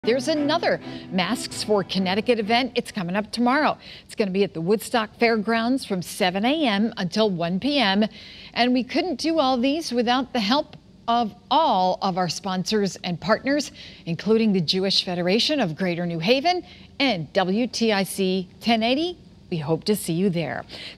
There's another Masks for Connecticut event. It's coming up tomorrow. It's going to be at the Woodstock Fairgrounds from 7 a.m. until 1 p.m. And we couldn't do all these without the help of all of our sponsors and partners, including the Jewish Federation of Greater New Haven and WTIC 1080. We hope to see you there.